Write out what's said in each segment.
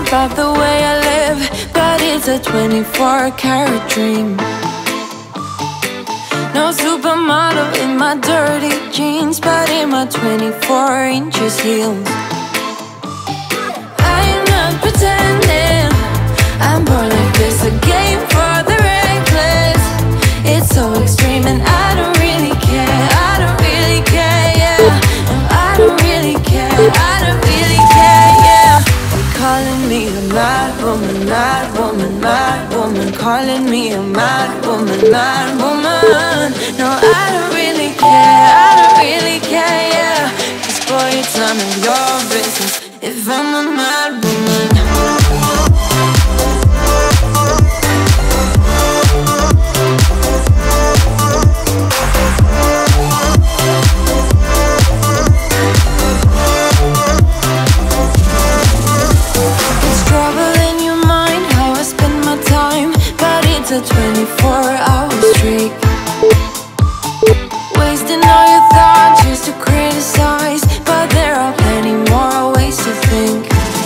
about the way I live, but it's a 24-karat dream. No supermodel in my dirty jeans, but in my 24 inches heels. I'm not pretending, I'm born like this, a game for the reckless. It's so extreme and I don't really care, I don't really care, yeah. No, I don't really care, I don't really care, yeah. They're calling me a mad woman, mad woman, mad woman. Calling me a mad woman, mad woman. No, I don't really care, I don't really care, yeah. 'Cause boy, it's none of your business if I'm a mad woman. A 24-hour streak, wasting all your thoughts just to criticize, but there are plenty more ways to think.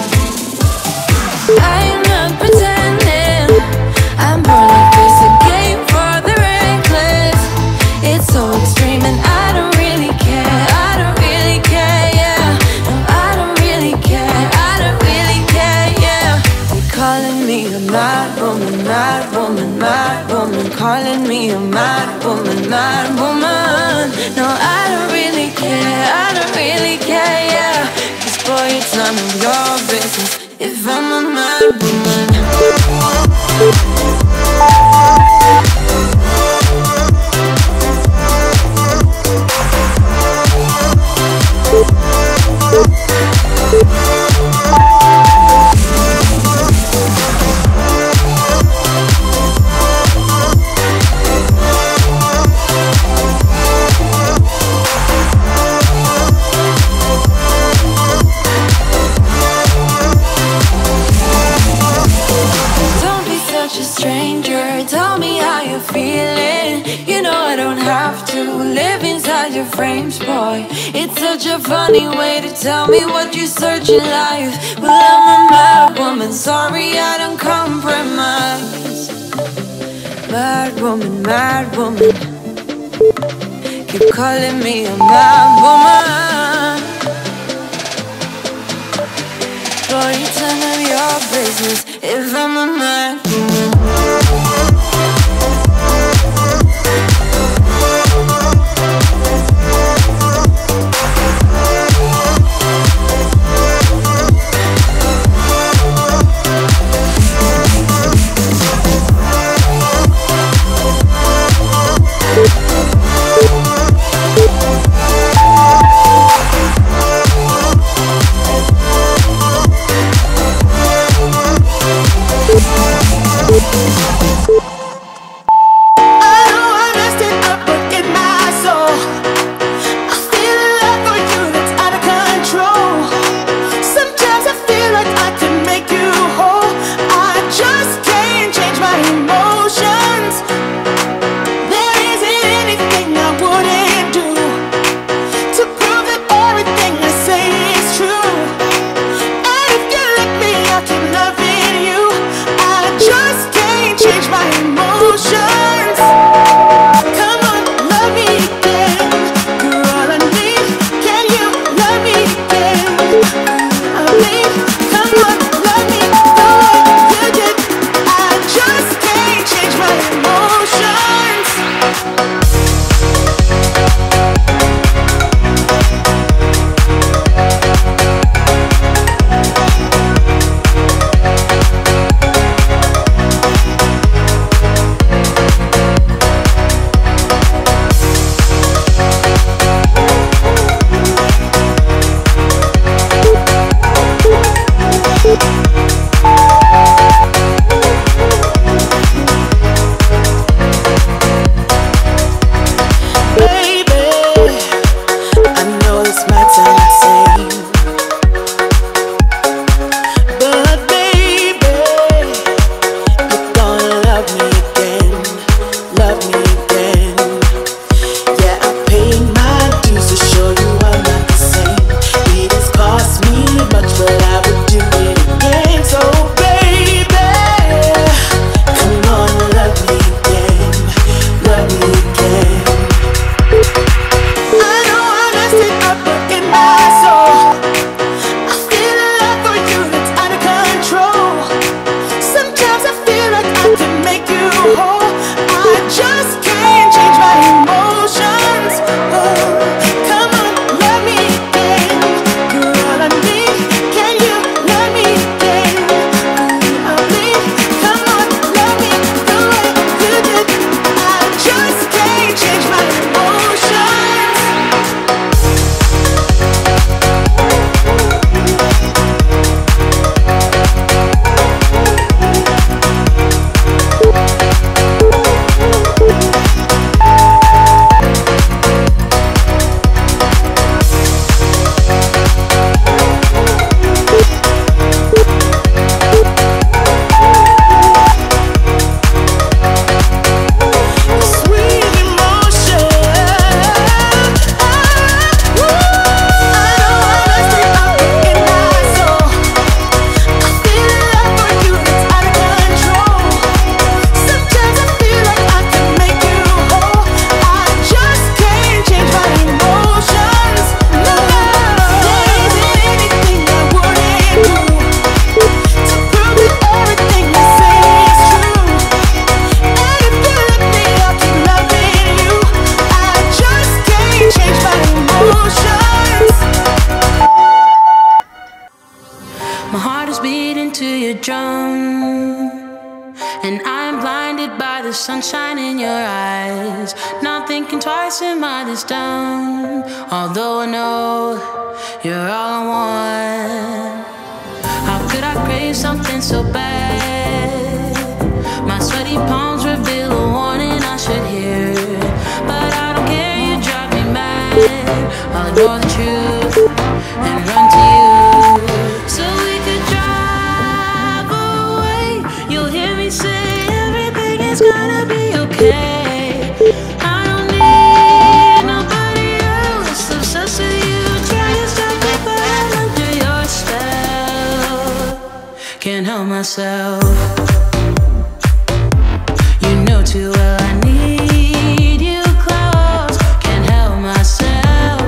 I'm not pretending, I'm born like this, a game for the reckless. It's so extreme and I don't really care, I don't really care, yeah. No, I don't really care, I don't really care, yeah. They're calling me a mad woman, mad woman, mad woman. Calling me a mad woman, mad woman. No, I don't really care, I don't really care, yeah. 'Cause boy, it's none of your business if I'm a mad woman. Frames, boy, it's such a funny way to tell me what you search in life. Well, I'm a mad woman, sorry I don't compromise. Mad woman, mad woman. Keep calling me a mad woman. Boy, it's none of your business if I'm a mad woman. thinking twice, am I this dumb? Although I know you're all I want. How could I crave something so bad? My sweaty palms reveal a warning I should hear. But I don't care, you drive me mad. I'll ignore the truth and run to you. So we could drive away. You'll hear me say everything is gonna be okay. I don't need nobody else. Obsessed with you, try to stop me, but I'm under your spell. Can't help myself. You know too well I need you close. Can't help myself.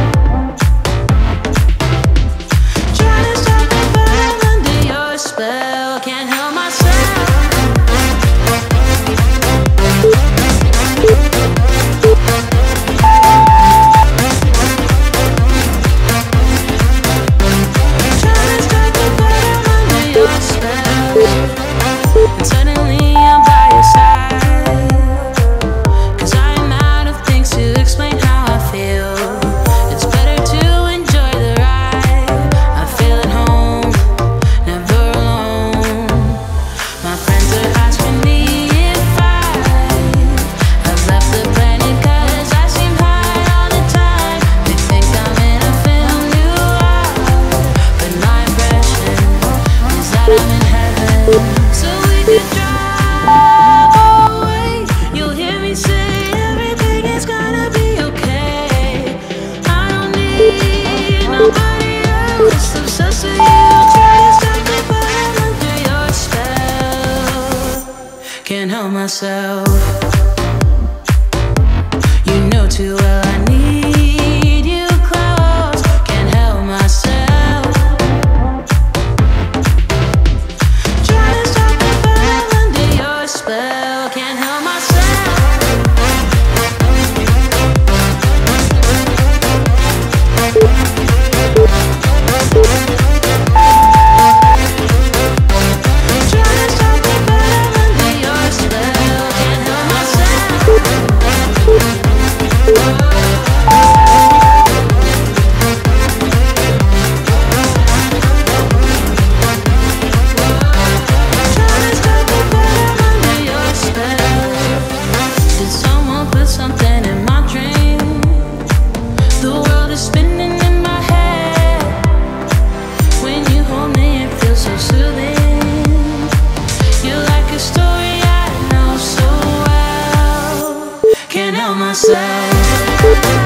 Trying to stop me, but I'm under your spell. Can't help myself. Trying to stop me, but I'm under your spell. And suddenly I'm by your side, 'cause I'm out of things to explain how I feel. It's better to enjoy the ride. I feel at home, never alone. My friends are asking me if I've left the planet, 'cause I seem high all the time. They think I'm in a film noir, but my impression is that I'm in heaven. So we could drive away. You'll hear me say everything is gonna be okay. I don't need nobody else. Obsessed with you, try to stop me, but I'm under your spell. Can't help myself. You know too well I need you close. Can't help myself. Try to stop me, but I'm under your spell. Can't help myself. Try to stop me, but I'm under your spell. Can't help myself. Try to stop me, but I'm under your spell. Did someone put something in my drink? The world is spinning in my head. When you hold me, it feels so soothing. You're like a story I know so well. Can't help myself.